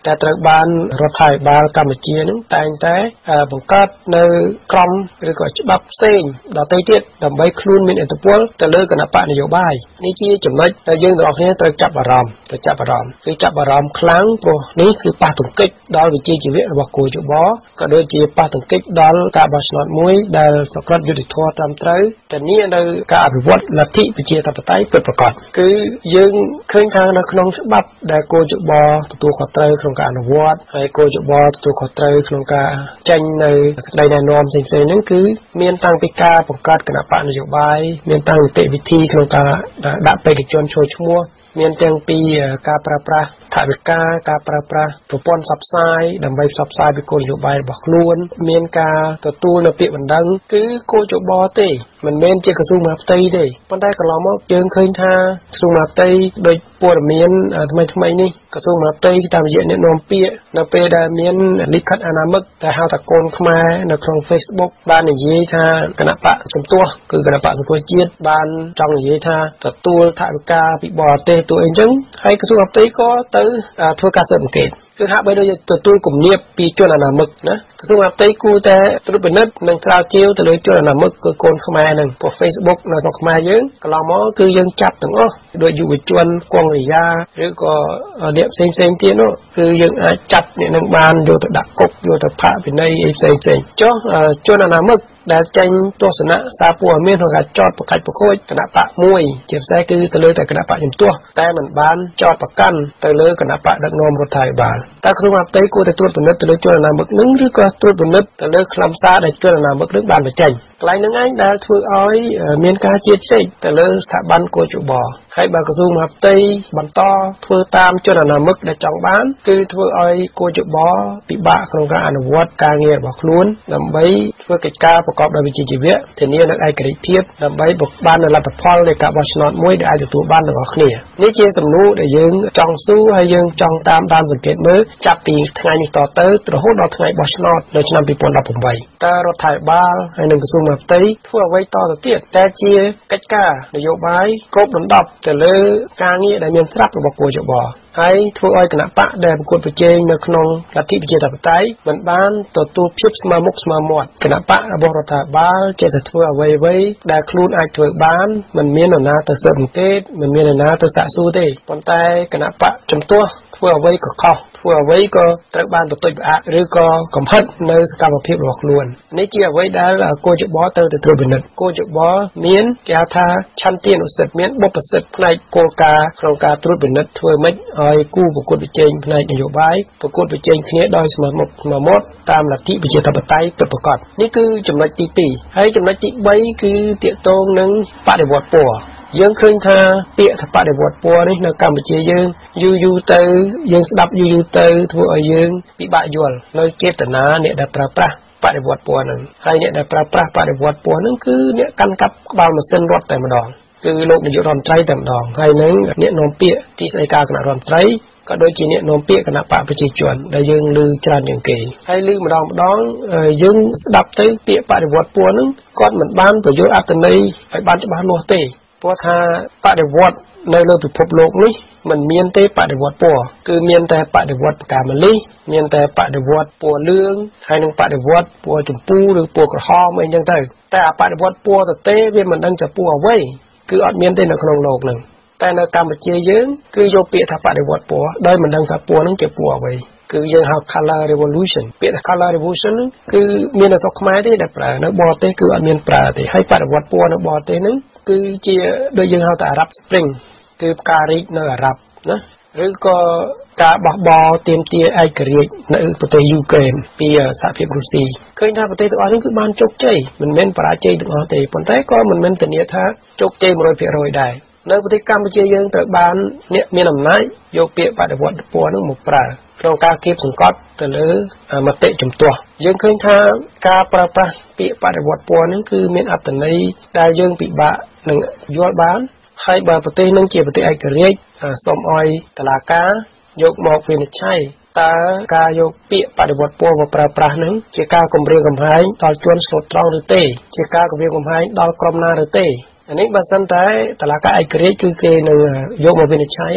ដែលត្រូវបានរដ្ឋាភិបាលកម្ពុជានឹងតែងតែបង្កើតនៅក្រមឬក៏ច្បាប់ផ្សេងដទៃទៀតដើម្បីខ្លួនមានឥទ្ធិពលទៅលើគណៈបកនយោបាយនេះជាចំណុចដែលយើងទាំងអស់គ្នាត្រូវចាប់អារម្មណ៍គឺចាប់អារម្មណ៍ខ្លាំងព្រោះនេះគឺប៉ះទង្គិចដល់វិជ្ជាជីវៈរបស់គូយោបល់ក៏ដូចជាប៉ះទង្គិចដល់ការបោះឆ្នោតមួយដែលសក្តិយុត្តិធម៌ត្រឹមត្រូវធានានៅការអភិវឌ្ឍលទ្ធិប្រជាធិបតេយ្យពិតប្រាកដគឺយើងឃើញថានៅក្នុងច្បាប់ដែលគូយោបល់ទទួលខុសត្រូវក្នុងការអនុវត្តហើយគូយោបល់ទទួលខុសត្រូវក្នុងការចេញនៅសេចក្តីណែនាំផ្សេងៗហ្នឹងគឺមានតាំងពីការបង្កើតគណៈបកនយោបាយមានតាំងនីតិវិធីក្នុងការដាក់បេក្ខជនចូលឈ្មោះមានទាំងពីការប្រើប្រាស់ថវិកាការប្រើប្រាស់ប្រព័ន្ធផ្សព្វផ្សាយដើម្បីផ្សព្វផ្សាយពីគោលនយោបាយរបស់ខ្លួនមានការទទួលនៅពាក្យបណ្ដឹងគឺគោលយោបល់ទេមិនមែនជាក្រសួងមហាផ្ទៃទេប៉ុន្តែកន្លងមកយើងឃើញថាក្រសួងមហាផ្ទៃដោយព័ត៌មានថ្មីនេះក្រសួងមហាផ្ទៃតាមរយៈអ្នកនាំពាក្យនៅពេលដែលមានលិខិតអនាមិកតែហៅថាកូនខ្មែរនៅក្នុង Facebook បាននិយាយថាគណៈបកជំទាស់គឺគណៈបកសង្គ្រោះជាតិបានចង់និយាយថាទទួលថវិកាពីបរទេសទូអីចឹងហើយក្រសួងមហាផ្ទៃក៏ទៅធ្វើការស៊ើបអង្កេតគឺហាក់បីដូចទទួលគំនាបពីជនអនាមិកណាក្រសួងមហាផ្ទៃគួរតែត្រួតពិនិត្យនិងស្រាវជ្រាវទៅលើជនអនាមិកគឺកូនខ្មែរហ្នឹងព្រោះ Facebook នៅស្រុកខ្មែរយើងកន្លងមកគឺយើងចាប់ទាំងអស់ដោយយុវជនគង់រិយាឬក៏អ្នកផ្សេងទៀតនោះគឺយើងអាចចាប់អ្នកនឹងបានយកទៅដាក់គុកយកទៅផាកពិន័យអីផ្សេងចុះជនអនាមិកដែលចេញទស្សនៈសារព័ត៌មានក្នុងការចោទប្រកាច់ប្រខូចគណៈបកមួយជាពិសេសគឺទៅលើតែគណៈបកជំទាស់តែមិនបានចោទប្រកាន់ទៅលើគណៈបកដឹកនាំរដ្ឋាភិបាលតើក្រសួងមហាផ្ទៃគួរតែត្រួតពិនិត្យទៅលើជនអនាមិកនឹងឬក៏ត្រួតពិនិត្យទៅលើខ្លឹមសារដែលជនអនាមិកនឹងបានបញ្ចេញកន្លែងហ្នឹងឯងដែលធ្វើឲ្យមានការជឿជ្រែកទៅលើស្ថាប័នគយជបហើយបើក្រសួងមហាផ្ទៃបន្តធ្វើតាមជនអនាមិកដែលចង់បានគឺធ្វើឲ្យគយជបពិបាកក្នុងការអនុវត្តការងាររបស់ខ្លួនដើម្បីធ្វើកិច្ចការប្រកបដោយវិជ្ជាជីវៈធានានូវឯករាជ្យភាពដើម្បីបាននូវលទ្ធផលនៃការបោះឆ្នោតមួយដែលអាចទទួលបានទាំងអស់គ្នានេះជាសំណួរដែលយើងចង់សួរហើយយើងចង់តាមសង្កេតមើលចាប់ពីថ្ងៃនេះតទៅរហូតដល់ថ្ងៃបោះឆ្នោតនៅឆ្នាំ2018តើរដ្ឋាភិបាលហើយនិងក្រសួងមហាផ្ទៃធ្វើអ្វីតទៅទៀតដែលជាកិច្ចការនយោបាយគ្របដណ្ដប់ទៅលើការងារដែលមានស្រាប់របស់គយជបហើយធ្វើឲ្យគណៈបកដែលប្រកួតប្រជែងនៅក្នុងលទ្ធិប្រជាធិបតេយ្យមិនបានទទួលភាពស្មើមុខស្មើមាត់គណៈបករបស់រដ្ឋាភិបាលចេះតែធ្វើអ្វីដែលខ្លួនអាចធ្វើបានមិនមាននរណាទៅស៊ើបអង្កេតមិនមាននរណាទៅសាកសួរទេប៉ុន្តែគណៈបកជំទាស់ធ្វើអ្វីក៏ខុសធ្វើអ្វីក៏ត្រូវបានបន្ទុយផ្អាកឬក៏កំហិតនៅសកម្មភាពរបស់ខ្លួននេះជាអ្វីដែលគយជបទៅត្រួតពិនិត្យគយជបមានគេហៅថាឆន្ទានុសិទ្ធិមានបុព្វសិទ្ធិផ្នែកគោលការណ៍ក្នុងការត្រួតពិនិត្យធ្វើម៉េចឲ្យគូប្រកួតប្រជែងផ្នែកនយោបាយប្រកួតប្រជែងគ្នាដោយស្មើមុខស្មើមាត់តាមលទ្ធិប្រជាធិបតេយ្យពិតប្រាកដនេះគឺចំណុចទី2ហើយចំណុចទី3គឺទាក់ទងនឹងបដិវត្តពណ៌យើងឃើញថាពាក្យថាបដិវត្តពណ៌នេះនៅកម្ពុជាយើងយូរទៅយើងស្ដាប់យូរទៅធ្វើឲ្យយើងពិបាកយល់នៅចេតនាអ្នកដែលប្រើប្រាស់បដិវត្តពណ៌ហ្នឹងហើយអ្នកដែលប្រើប្រាស់បដិវត្តពណ៌ហ្នឹងគឺអ្នកកាន់កាប់ក្បាលម៉ាស៊ីនរត់តែម្ដងគឺលោកនាយករដ្ឋមន្ត្រីតែម្ដងហើយនឹងអ្នកនាំពាក្យទីស្តីការគណៈរដ្ឋមន្ត្រីក៏ដូចជាអ្នកនាំពាក្យគណៈបកប្រជាជនដែលយើងឮច្រើនជាងគេហើយឮម្ដងយើងស្ដាប់ទៅពាក្យបដិវត្តពណ៌ហ្នឹងគាត់មិនបានបញ្យល់អត្ថន័យឲ្យបានច្បាស់លាស់ទេព្រោះថាបដិវត្តនៅលើពិភពលោកនេះមិនមានទេបដិវត្តពណ៌គឺមានតែបដិវត្តផ្កាម្លិះមានតែបដិវត្តពណ៌លឿងហើយនឹងបដិវត្តពណ៌ជម្ពូឬពណ៌ក្រហមអីចឹងទៅតែអាបដិវត្តពណ៌ទៅទេវាមិនដឹងជាពណ៌អ្វីគឺអត់មានទេនៅក្នុងโลกហ្នឹងតែនៅកម្ពុជាយើងគឺយកពាក្យថាបដិវត្តពណ៌ដោយមិនដឹងថាពណ៌ហ្នឹងជាពណ៌អ្វីគឺយើងហៅ color revolution ពាក្យថា color revolution គឺមាននៅស្រុកខ្មែរទេដែលប្រើនៅបរទេសគឺអត់មានប្រើទេហើយបដិវត្តពណ៌នៅបរទេសហ្នឹងគឺជាដូចយើងហៅថា Arab Spring គឺផ្ការីកនៅអារ៉ាប់ណាឬក៏ការបោះបោទាមទារឯករាជ្យនៅប្រទេសយូក្រែនពីសហភាពរុស្ស៊ីឃើញថាប្រទេសទាំងអស់នេះគឺបានជោគជ័យមិនមែនបរាជ័យទាំងអស់ទេប៉ុន្តែក៏មិនមែនធានាថាជោគជ័យ 100% ដែរនៅប្រទេសកម្ពុជាយើងត្រូវបានអ្នកមានអំណាចយកពាក្យបដិវត្តពណ៌នឹងមកប្រើក្នុងការគៀបសង្កត់ទៅលើមតិជំទាស់យើងឃើញថាការប្រើប្រាស់ពាក្យបដិវត្តពណ៌នឹងគឺមានអត្ថន័យដែលយើងពិបាកនឹងយល់បានហើយបើប្រទេសនឹងជាប្រទេសឯករាជ្យសូមឲ្យតុលាការយកមកវិនិច្ឆ័យតើការយកពាក្យបដិវត្តពណ៌មកប្រើប្រាស់នឹងជាការគំរាមកំហែងដល់ជនស្លូតត្រង់ឬទេជាការគំរាមកំហែងដល់ក្រុមណាឬទេអានេះបើសិនតែតុលាការឯករាជ្យគឺគេនឹងយកមកវិនិច្ឆ័យហើយ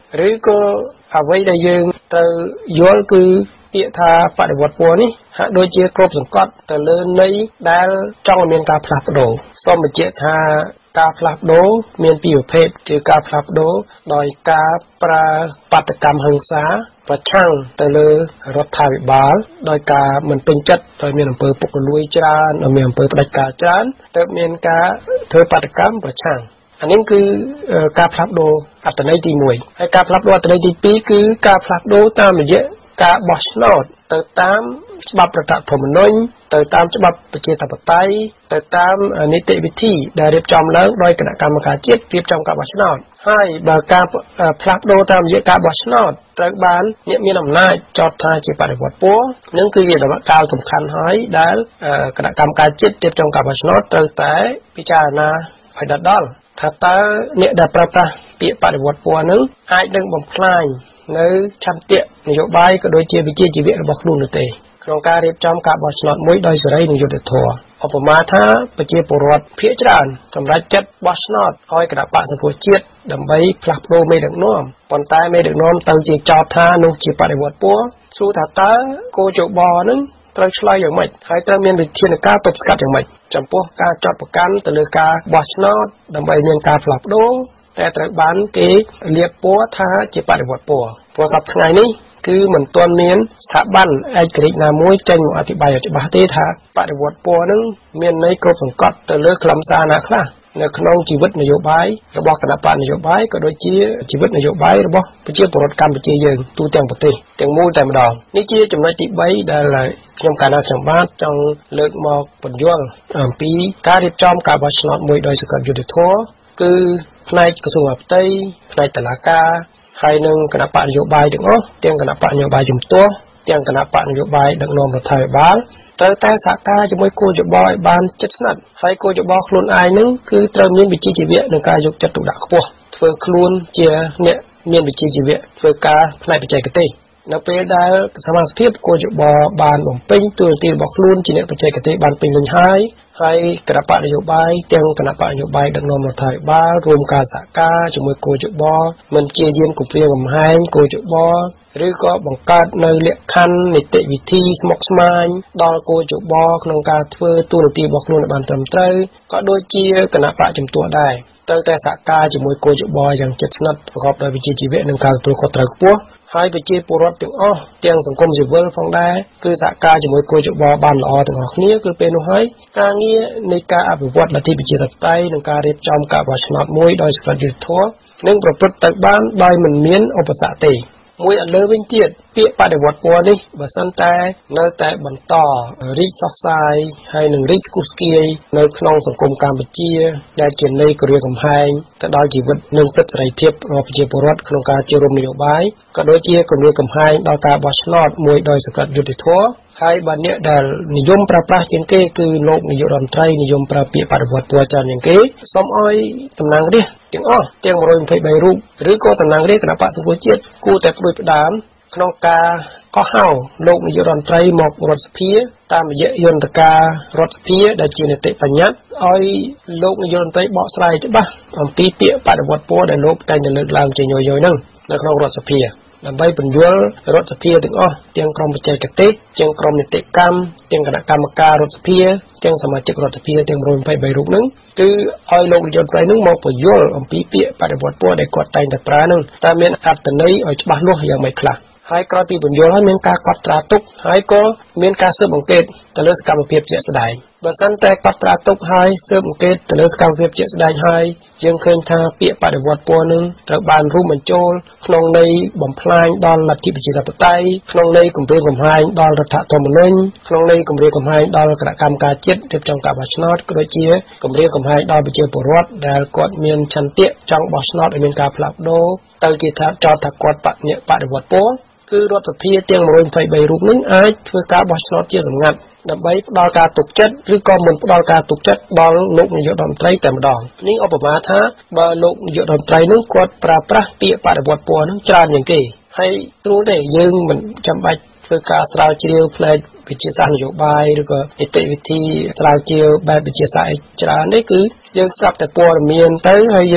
ឬក៏អ្វីដែលយើងត្រូវយល់គឺពាក្យថាបដិវត្តពណ៌នេះហាក់ដូចជាគ្រប់សង្កត់ទៅលើន័យដែលចង់មានការផ្លាស់ប្ដូរសូមបញ្ជាក់ថាការផ្លាស់ប្ដូរមានពីរប្រភេទគឺការផ្លាស់ប្ដូរដោយការប្រើបាតកម្មហិង្សាប្រឆាំងទៅលើរដ្ឋាភិបាលដោយការមិនពេញចិត្តដោយមានអំពើពុករលួយច្រើនមានអំពើផ្ដាច់ការច្រើនទើបមានការធ្វើបាតកម្មប្រឆាំងអានេះគឺការផ្លាស់ប្ដូរអត្ថន័យទី1ហើយការផ្លាស់ប្ដូរអត្ថន័យទី2គឺការផ្លាស់ប្ដូរតាមរយៈការបោះឆ្នោតទៅតាមច្បាប់រដ្ឋធម្មនុញ្ញទៅតាមច្បាប់ប្រជាធិបតេយ្យទៅតាមនីតិវិធីដែលរៀបចំឡើងដោយគណៈកម្មការជាតិរៀបចំការបោះឆ្នោតហើយបើការផ្លាស់ប្ដូរតាមរយៈការបោះឆ្នោតត្រូវបានអ្នកមានអំណាចចោទថាជាបដិវត្តពណ៌នឹងគឺជាដំណាក់កាលសំខាន់ហើយដែលគណៈកម្មការជាតិរៀបចំការបោះឆ្នោតត្រូវតែពិចារណាឲ្យដល់ថាតើអ្នកដែលប្រើប្រាស់ពាក្យបដិវត្តពណ៌នឹងអាចនឹងបំផ្លាញនៅឆន្ទៈនយោបាយក៏ដូចជាវិជ្ជាជីវៈរបស់ខ្លួននោះទេក្នុងការរៀបចំការបោះឆ្នោតមួយដោយសេរីនិងយុត្តិធម៌ឧបមាថាប្រជាពលរដ្ឋភាគច្រើនសម្រេចចិត្តបោះឆ្នោតឲ្យគណៈបក្សសង្គ្រោះជាតិដើម្បីផ្លាស់ប្ដូរមេដឹកនាំប៉ុន្តែមេដឹកនាំទៅជាចោទថានោះជាបដិវត្តពណ៌សួរថាតើគោចបនឹងត្រូវឆ្លើយយ៉ាងម៉េចហើយត្រូវមានវិធានការទប់ស្កាត់យ៉ាងម៉េចចំពោះការចាត់ប្រកាន់ទៅលើការបោះឆ្នោតដើម្បីមានការផ្លាស់ប្ដូរតែត្រូវបានគេលាបពណ៌ថាជាបដិវត្តពណ៌ព្រោះសប្តាហ៍ថ្ងៃនេះគឺមិនទាន់មានស្ថាប័នឯករាជ្យណាមួយចេញមកអធិប្បាយឲ្យច្បាស់ទេថាបដិវត្តពណ៌នឹងមានន័យគ្រប់សង្កត់ទៅលើខ្លឹមសារណាខ្លះនៅក្នុងជីវិតនយោបាយរបស់គណៈបកនយោបាយក៏ដូចជាជីវិតនយោបាយរបស់ប្រជាពលរដ្ឋកម្ពុជាយើងទូទាំងប្រទេសទាំងមូលតែម្ដងនេះជាចំណុចទី3ដែលខ្ញុំកាលណាខ្ញុំបាទចង់លើកមកពន្យល់អំពីការរៀបចំការបោះឆ្នោតមួយដោយសកលយុត្តិធម៌គឺផ្នែកក្រសួងអបតីផ្នែកតុលាការហើយនឹងគណៈបកនយោបាយទាំងអស់ទាំងគណៈបកនយោបាយជំទាស់ទាំងគណៈបកនយោបាយដឹកនាំរដ្ឋាភិបាលត្រូវតែសហការជាមួយគូយោបល់ឲ្យបានជិតស្និទ្ធហើយគូយោបល់ខ្លួនឯងនឹងគឺត្រូវមានវិជ្ជាជីវៈនិងការយកចិត្តទុកដាក់ខ្ពស់ធ្វើខ្លួនជាអ្នកមានវិជ្ជាជីវៈធ្វើការផ្នែកបច្ចេកទេសនៅពេលដែលសមាជិកគូយោបល់បានបំពេញតួនាទីរបស់ខ្លួនជាអ្នកបច្ចេកទេសបានពេញលេញហើយគណៈបកនយោបាយទាំងគណៈបកនយោបាយដឹកនាំរដ្ឋាភិបាលរួមការសហការជាមួយគូយោបល់មិនជាយាមគម្រាមកំហែងគូយោបល់ឬក៏បង្កើតនៅលក្ខខណ្ឌនីតិវិធីស្មុគស្មាញដល់គូយោបល់ក្នុងការធ្វើតួនាទីរបស់ខ្លួនឲ្យបានត្រឹមត្រូវក៏ដូចជាគណៈបកជំទាស់ដែរត្រូវតែសហការជាមួយគូយោបល់យ៉ាងជិតស្និទ្ធប្រកបដោយវិជ្ជាជីវៈនិងការទទួលខុសត្រូវខ្ពស់ហើយប្រជាពលរដ្ឋទាំងអស់ទាំងសង្គមស៊ីវិលផងដែរគឺសហការជាមួយគូយោបល់បានល្អទាំងអស់គ្នាគឺពេលនោះហើយការងារនៃការអភិវឌ្ឍលទ្ធិប្រជាធិបតេយ្យនិងការរៀបចំការបោះឆ្នោតមួយដោយសកលយុត្តិធម៌នឹងប្រព្រឹត្តទៅបានដោយមិនមានឧបសគ្គទេមួយឥឡូវវិញទៀតពាក្យបដិវត្តពណ៌នេះបើសិនតែនៅតែបន្តរីកសុសសាយហើយនឹងរីកស្គុះស្គាយនៅក្នុងសង្គមកម្ពុជាដែលជាន័យគម្រាមកំហែងទៅដល់ជីវិតនិងសិទ្ធិសេរីភាពរបស់ប្រជាពលរដ្ឋក្នុងការចូលរួមនយោបាយក៏ដូចជាគម្រាមកំហែងដល់ការបោះឆ្នោតមួយដោយសកលយុត្តិធម៌ហើយបើអ្នកដែលនិយមប្រើប្រាស់ជាងគេគឺលោកនាយករដ្ឋមន្ត្រីនិយមប្រើពាក្យបដិវត្តពណ៌ច្រើនជាងគេសូមឲ្យតំណាងរាស្ត្រទាំងអស់ទាំង123រូបឬក៏តំណាងរាស្ត្រគណៈបក្សសង្គ្រោះជាតិគួរតែផ្ដួចផ្ដើមក្នុងការកោះហៅលោកនាយករដ្ឋមន្ត្រីមករដ្ឋសភាតាមរយៈយន្តការរដ្ឋសភាដែលជានីតិបញ្ញត្តិឲ្យលោកនាយករដ្ឋមន្ត្រីបកស្រាយច្បាស់អំពីពាក្យបដិវត្តពណ៌ដែលលោកតែងតែលើកឡើងជាញយៗហ្នឹងនៅក្នុងរដ្ឋសភាដើម្បីបញ្យល់រដ្ឋសភាទាំងអស់ទាំងក្រុមបច្ចេកទេសទាំងក្រុមនីតិកម្មទាំងគណៈកម្មការរដ្ឋសភាទាំងសមាជិករដ្ឋសភាទាំង123រូបហ្នឹងគឺឲ្យលោកនាយករដ្ឋមន្ត្រីហ្នឹងមកបញ្យល់អំពីពាក្យបដិវត្តពណ៌ដែលគាត់តែងតែប្រើហ្នឹងតើមានអត្ថន័យឲ្យច្បាស់លាស់យ៉ាងម៉េចខ្លះហើយក្រោយពីបញ្យល់ហើយមានការកត់ត្រាទុកហើយក៏មានការស៊ើបអង្កេតទៅលើសកម្មភាពជាក់ស្ដែងបើសិនតែកត់ត្រាទុកហើយស៊ើបអង្កេតទៅលើសកម្មភាពជាក់ស្ដែងហើយយើងឃើញថាពាក្យបដិវត្តពណ៌នឹងត្រូវបានរួមបញ្ចូលក្នុងន័យបំផ្លាញដល់លទ្ធិប្រជាធិបតេយ្យក្នុងន័យគម្រាមកំហែងដល់រដ្ឋធម្មនុញ្ញក្នុងន័យគម្រាមកំហែងដល់គណៈកម្មការជាតិរៀបចំការបោះឆ្នោតក៏ដូចជាគម្រាមកំហែងដល់ប្រជាពលរដ្ឋដែលគាត់មានឆន្ទៈចង់បោះឆ្នោតឲ្យមានការផ្លាស់ប្ដូរទៅជាថាចោទថាគាត់បដិវត្តពណ៌គឺរដ្ឋសភាទាំង123រូបនេះអាចធ្វើការបោះឆ្នោតជាសម្ងាត់ដើម្បីផ្ដល់ការទុកចិត្តឬក៏មិនផ្ដល់ការទុកចិត្តដល់លោកនាយករដ្ឋមន្ត្រីតែម្ដងនេះឧបមាថាបើលោកនាយករដ្ឋមន្ត្រីនឹងគាត់ប្រើប្រាស់ពាក្យបដិវត្តពណ៌នឹងច្រើនជាងគេហើយត្រួតទេយើងមិនចាំបាច់ធ្វើការស្រាវជ្រាវផ្នែកវិទ្យាសាស្ត្រនយោបាយឬក៏នីតិវិធីស្រាវជ្រាវបែបវិទ្យាសាស្ត្រច្រើននេះគឺយើងស្រាប់តែព័ត៌មានទៅហើយយើង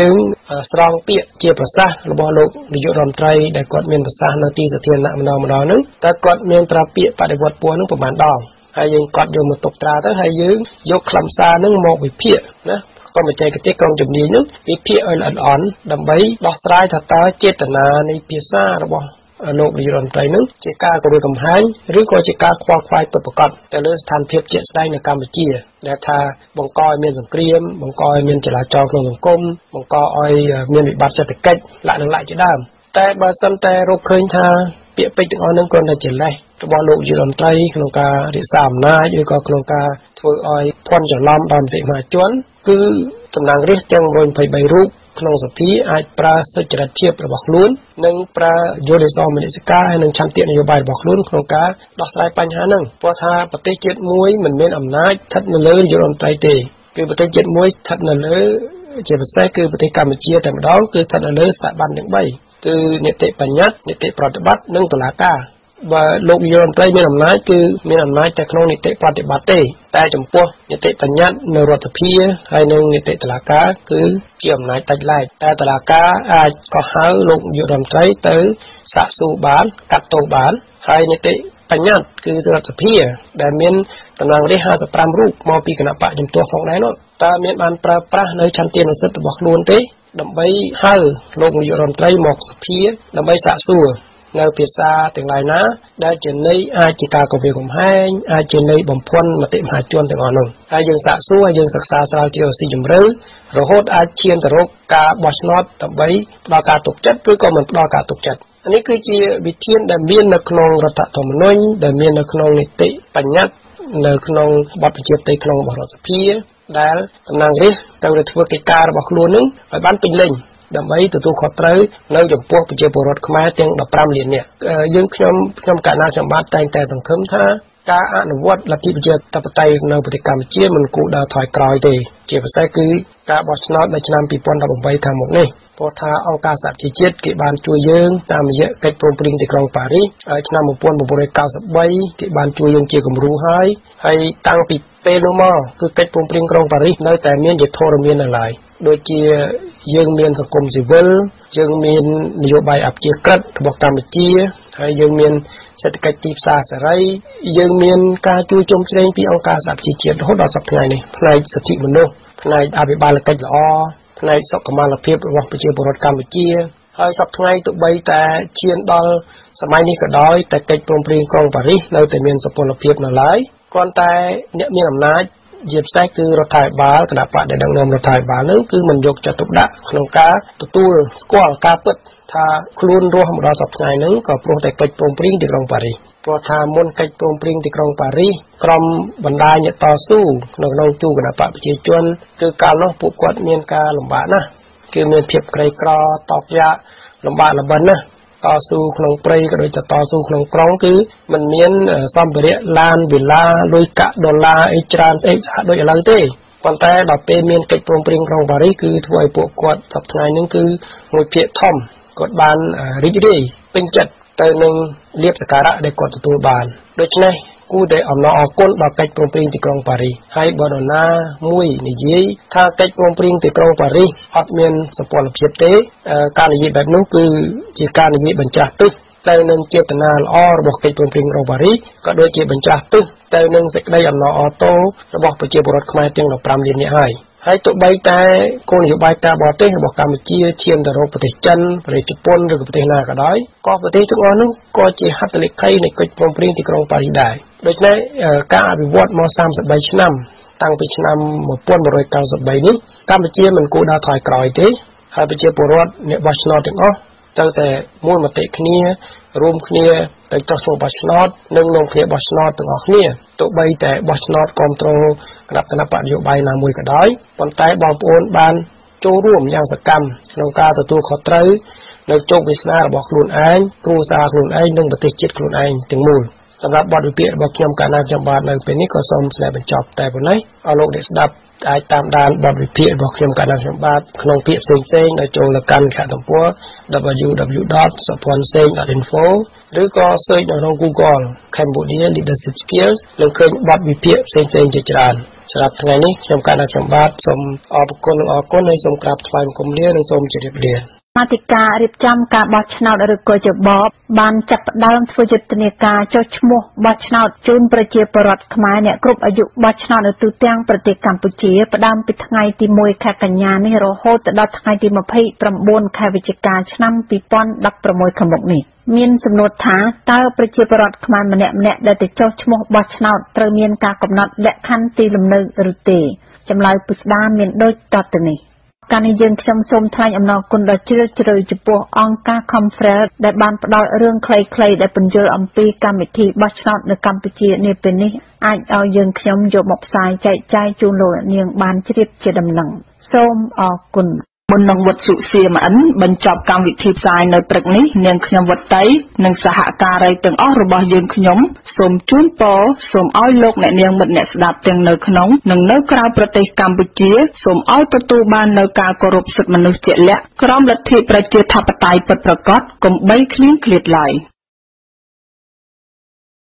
ស្រង់ពាក្យជាប្រសាសន៍របស់លោកនាយករដ្ឋមន្ត្រីដែលគាត់មានប្រសាសន៍នៅទីសាធារណៈម្ដងហ្នឹងតើគាត់មានប្រើពាក្យបដិវត្តពណ៌ហ្នឹងប្រហែលដងហើយយើងគាត់យកមកទុកត្រាទៅហើយយើងយកខ្លឹមសារហ្នឹងមកវិភាគណាក៏បច្ចេកទេសក្រុមជំនាញហ្នឹងវិភាគឲ្យល្អិតល្អន់ដើម្បីដោះស្រាយថាតើចេតនានៃភាសារបស់លោកនាយករដ្ឋមន្ត្រីនឹងជាការគំរាមកំហែងឬក៏ជាការខ្វល់ខ្វាយពិតប្រាកដទៅលើស្ថានភាពជាក់ស្ដែងនៅកម្ពុជាដែលថាបង្កឲ្យមានសង្គ្រាមបង្កឲ្យមានចលាចលក្នុងសង្គមបង្កឲ្យមានវិបត្តិសេដ្ឋកិច្ចលក្ខណៈជាដើមតែបើសិនតែរកឃើញថាពាក្យពេចន៍ទាំងអស់ហ្នឹងគ្រាន់តែជាលេសរបស់លោកនាយករដ្ឋមន្ត្រីក្នុងការរក្សាអំណាចឬក៏ក្នុងការធ្វើឲ្យភ័ន្តច្រឡំដល់មតិមហាជនគឺតំណាងរាស្ត្រទាំង123រូបក្នុងសភាអាចប្រើសិទ្ធិចរិតភាពរបស់ខ្លួននិងប្រើយុទ្ធសាស្ត្រមនសិការហើយនិងឆន្ទៈនយោបាយរបស់ខ្លួនក្នុងការដោះស្រាយបញ្ហាហ្នឹងព្រោះថាប្រទេសជាតិមួយមិនមានអំណាចស្ថិតនៅលើនាយករដ្ឋមន្ត្រីទេគឺប្រទេសជាតិមួយស្ថិតនៅលើជាពិសេសគឺប្រទេសកម្ពុជាតែម្ដងគឺស្ថិតនៅលើស្ថាប័នទាំង3គឺនីតិបញ្ញត្តិនីតិប្រតិបត្តិនិងតុលាការបើលោកនាយករដ្ឋមន្ត្រីមានអំណាចគឺមានអំណាចតែក្នុងនីតិប្រតិបត្តិទេតែចំពោះនីតិបញ្ញត្តិនៅរដ្ឋសភាហើយនិងនីតិតុលាការគឺជាអំណាចដាច់ឡែកតែតុលាការអាចកោះហៅលោកនាយករដ្ឋមន្ត្រីទៅសាកសួរបានកាត់ទោសបានហើយនីតិបញ្ញត្តិគឺរដ្ឋសភាដែលមានតំណាងរាស្ត្រ55រូបមកពីគណៈបកជំទាស់ផងដែរនោះតើមានបានប្រើប្រាស់នៅឆន្ទៈនុសិទ្ធិរបស់ខ្លួនទេដើម្បីហៅលោកនាយករដ្ឋមន្ត្រីមកសភាដើម្បីសាកសួរនៅភាសាទាំងឡាយណាដែលជាន័យអាចជាការគំរាមកំហែងអាចជាន័យបំភាន់មតិមហាជនទាំងអស់នោះហើយយើងសាកសួរហើយយើងសិក្សាស្រាវជ្រាវស៊ីជម្រៅរហូតអាចឈានទៅរកការបោះឆ្នោតដើម្បីផ្ដល់ការទុកចិត្តឬក៏មិនផ្ដល់ការទុកចិត្តនេះគឺជាវិធានដែលមាននៅក្នុងរដ្ឋធម្មនុញ្ញដែលមាននៅក្នុងនីតិបញ្ញត្តិនៅក្នុងបទបញ្ជាផ្ទៃក្នុងរបស់រដ្ឋសភាដែលតំណាងរាស្ត្រត្រូវតែធ្វើកិច្ចការរបស់ខ្លួននឹងឲ្យបានពេញលេញដើម្បីទទួលខុសត្រូវនៅចំពោះប្រជាពលរដ្ឋខ្មែរទាំង15លាននាក់យើងខ្ញុំកណាខ្ញុំបាទតែងតែសង្ឃឹមថាការអនុវត្តលទ្ធិប្រជាធិបតេយ្យនៅប្រទេសកម្ពុជាមិនគួរដើរថយក្រោយទេជាពិសេសគឺការបោះឆ្នោតនៅឆ្នាំ2018ខាងមុខនេះព្រោះថាអង្គការសហជីវជាតិគេបានជួយយើងតាមរយៈកិច្ចព្រមព្រៀងទីក្រុងប៉ារីសឆ្នាំ1993គេបានជួយយើងជាគំរូហើយតាំងពីពេលនោះមកគឺកិច្ចព្រមព្រៀងក្រុងប៉ារីសនៅតែមានជាធរមាននៅឡើយដូចជាយើងមានសង្គមស៊ីវិលយើងមាននយោបាយអព្យាក្រឹតរបស់កម្ពុជាហើយយើងមានសេដ្ឋកិច្ចទីផ្សារសេរីយើងមានការជួយជុំជ្រែងពីអង្គការសហជីវជាតិរហូតដល់សប្តាហ៍ថ្ងៃនេះផ្នែកសិទ្ធិមនុស្សផ្នែកអភិបាលកិច្ចល្អផ្នែកសុខុមាលភាពរបស់ប្រជាពលរដ្ឋកម្ពុជាហើយសប្តាហ៍ថ្ងៃទោះបីតែឈានដល់សម័យនេះក៏ដោយតែកិច្ចព្រមព្រៀងក្រុងប៉ារីសនៅតែមានសុពលភាពនៅឡើយគ្រាន់តែអ្នកមានអំណាចជាពិសេសគឺរដ្ឋាភិបាលគណៈបកដែលដឹកនាំរដ្ឋាភិបាលនឹងគឺមិនយកចិត្តទុកដាក់ក្នុងការទទួលស្គាល់ការពិតថាខ្លួនរស់មកដល់សប្តាហ៍ថ្ងៃហ្នឹងក៏ព្រោះតែកិច្ចព្រមព្រៀងទីក្រុងប៉ារីសព្រោះថាមុនកិច្ចព្រមព្រៀងទីក្រុងប៉ារីសក្រុមបណ្ដាញអ្នកតស៊ូក្នុងជួរគណៈបកប្រជាជនគឺកាលនោះពួកគាត់មានការលំបាកណាស់គឺមានភាពក្រីក្រតក់យ៉ាលំបាកលំបិនណាស់តស៊ូក្នុងព្រៃក៏ដូចជាតស៊ូក្នុងក្រុងគឺមិនមានសម្ភារៈឡានវិឡាលុយកាក់ដុល្លារអីច្រើនស្អីដូចឥឡូវទេប៉ុន្តែដល់ពេលមានកិច្ចព្រមព្រៀងក្រុងប៉ារីសគឺធ្វើឲ្យពួកគាត់សប្តាហ៍ថ្ងៃនេះគឺមួយភាគធំគាត់បានរីករាយពេញចិត្តទៅនឹងលៀបសក្ការៈដែលគាត់ទទួលបានដូច្នេះគូតែអំណរអគុណដល់កិច្ចព្រមព្រៀងទីក្រុងប៉ារីសហើយបើនរណាមួយនិយាយថាកិច្ចព្រមព្រៀងទីក្រុងប៉ារីសអត់មានសុពលភាពទេការនិយាយបែបនោះគឺជាការនិយាយបញ្ច្រាស់ទិសទៅនឹងចេតនាល្អរបស់កិច្ចព្រមព្រៀងក្រុងប៉ារីសក៏ដូចជាបញ្ច្រាស់ទិសទៅនឹងសេចក្តីអំណរអទររបស់ប្រជាពលរដ្ឋខ្មែរទាំង15លាននាក់ហើយទោះបីតែគោលនយោបាយការបរទេសរបស់កម្ពុជាឈានទៅរកប្រទេសចិនប្រទេសជប៉ុនឬក៏ប្រទេសណាក៏ដោយក៏ប្រទេសទាំងអស់នោះក៏ជាហត្ថលេខីនៃកិច្ចព្រមព្រៀងទីក្រុងប៉ារីសដែរដូច្នេះការអភិវឌ្ឍមក33ឆ្នាំតាំងពីឆ្នាំ1993នេះកម្ពុជាមិនគួរដើរថយក្រោយទេហើយប្រជាពលរដ្ឋអ្នកបោះឆ្នោតទាំងអស់ត្រូវតែមួយមតិគ្នារួមគ្នាទៅចុះឈ្មោះបោះឆ្នោតនិងនាំគ្នាបោះឆ្នោតទាំងអស់គ្នាទោះបីតែបោះឆ្នោតគ្រប់គ្រងគណៈបកនយោបាយណាមួយក៏ដោយប៉ុន្តែបងប្អូនបានចូលរួមយ៉ាងសកម្មក្នុងការទទួលខុសត្រូវនៅជោគវាសនារបស់ខ្លួនឯងគ្រួសារខ្លួនឯងនិងប្រទេសជាតិខ្លួនឯងទាំងមូលសម្រាប់បទវិភាគរបស់ខ្ញុំកាលណាខ្ញុំបាទនៅពេលនេះក៏សូមស្នើបញ្ចប់តែប៉ុណ្ណេះអរលោកអ្នកស្ដាប់អាចតាមដានបទវិភាគរបស់ខ្ញុំកណ្ដាលខ្ញុំបាទក្នុងពាក្យផ្សេងៗដោយចូលទៅកាន់គេហទំព័រ www.saponsen.info ឬក៏ search នៅក្នុង Google Cambodia Leadership Skills នឹងឃើញបទវិភាគផ្សេងៗជាច្រើនសម្រាប់ថ្ងៃនេះខ្ញុំកណ្ដាលខ្ញុំបាទសូមអរគុណហើយសូមក្រាបថ្វាយបង្គំលានិងសូមជម្រាបលាមាតិការៀបចំការបោះឆ្នោតឬក៏ជាបបបានចាប់ផ្ដើមធ្វើយុទ្ធនាការចុះឈ្មោះបោះឆ្នោតជូនប្រជាពលរដ្ឋខ្មែរអ្នកគ្រប់អាយុបោះឆ្នោតនៅទូទាំងប្រទេសកម្ពុជាផ្ដើមពីថ្ងៃទី1ខែកញ្ញានេះរហូតដល់ថ្ងៃទី29ខែវិច្ឆិកាឆ្នាំ2016ខាងមុខនេះមានសំណួរថាតើប្រជាពលរដ្ឋខ្មែរម្នាក់ៗដែលទៅចុះឈ្មោះបោះឆ្នោតត្រូវមានការកំណត់លក្ខខណ្ឌទីលំនៅឬទេចម្លើយពិស្ដារមានដូចតទៅនេះការនេះយើងខ្ញុំសូមថ្លែងអំណរគុណដល់ជ្រាលជ្រៅចំពោះអង្គការ Conference ដែលបានផ្ដល់រឿងខ្លីៗដែលពន្យល់អំពីកម្មវិធីបោះឆ្នោតនៅកម្ពុជានាពេលនេះអាចឲ្យយើងខ្ញុំយកមកផ្សាយចែកចាយជូនលោកនាងបានជ្រាបជាដំណឹងសូមអរគុណមុននឹងវត្តសុ CMN បញ្ចប់កម្មវិធីផ្សាយនៅព្រឹកនេះនាងខ្ញុំវត្តតីនិងសហការីទាំងអស់របស់យើងខ្ញុំសូមជូនពរសូមឲ្យលោកអ្នកនាងមិត្តអ្នកស្ដាប់ទាំងនៅក្នុងនិងនៅក្រៅប្រទេសកម្ពុជាសូមឲ្យទទួលបាននូវការគោរពសិទ្ធិមនុស្សជាក់លាក់ក្រោមលទ្ធិប្រជាធិបតេយ្យពិតប្រាកដកុំបីឃ្លៀងឃ្លាតឡើយ